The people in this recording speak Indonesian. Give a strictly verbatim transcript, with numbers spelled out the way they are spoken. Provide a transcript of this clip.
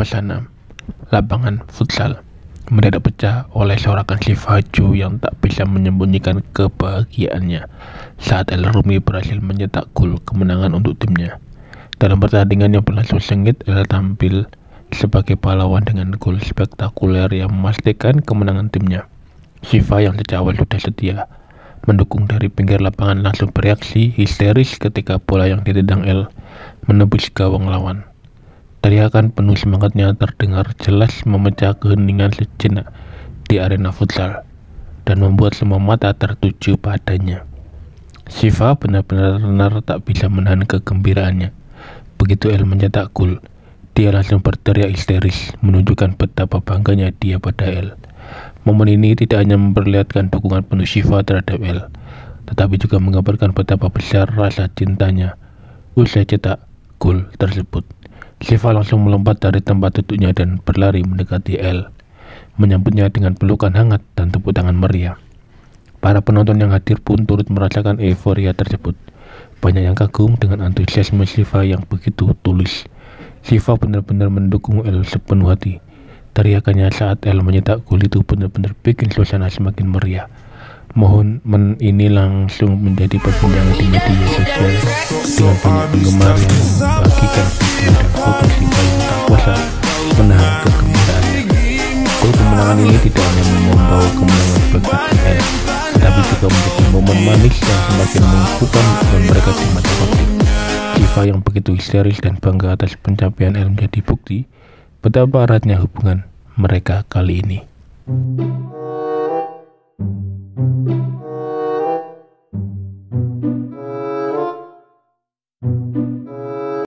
suasana lapangan futsal mendadak pecah oleh sorakan Shiva Ju yang tak bisa menyembunyikan kebahagiaannya saat El Rumi berhasil mencetak gol kemenangan untuk timnya. Dalam pertandingan yang berlangsung sengit, El tampil sebagai pahlawan dengan gol spektakuler yang memastikan kemenangan timnya. Shiva yang sejak awal sudah setia mendukung dari pinggir lapangan langsung bereaksi histeris ketika bola yang ditendang El menembus gawang lawan. Teriakan penuh semangatnya terdengar jelas memecah keheningan sejenak di arena futsal dan membuat semua mata tertuju padanya. Shiva benar-benar tak bisa menahan kegembiraannya. Begitu El mencetak gol, dia langsung berteriak histeris menunjukkan betapa bangganya dia pada El. Momen ini tidak hanya memperlihatkan dukungan penuh Shiva terhadap El, tetapi juga menggambarkan betapa besar rasa cintanya usai cetak gol tersebut. Shiva langsung melompat dari tempat duduknya dan berlari mendekati El, menyambutnya dengan pelukan hangat dan tepuk tangan meriah. Para penonton yang hadir pun turut merasakan euforia tersebut. Banyak yang kagum dengan antusiasme Shiva yang begitu tulus. Shiva benar-benar mendukung El sepenuh hati. Teriakannya saat El mencetak gol itu benar-benar bikin suasana semakin meriah. Mohon men ini langsung menjadi perbincangan di media sosial dengan banyak penggemar yang membagikan video dan foto Shiva yang tak kuasa menahan kegembiraannya. Gol kemenangan ini tidak hanya membawa kemenangan bagi tim El, tetapi juga menjadi momen manis yang semakin mengukuhkan dan mereka di mata publik. Shiva yang begitu histeris dan bangga atas pencapaian El menjadi bukti betapa eratnya hubungan mereka kali ini.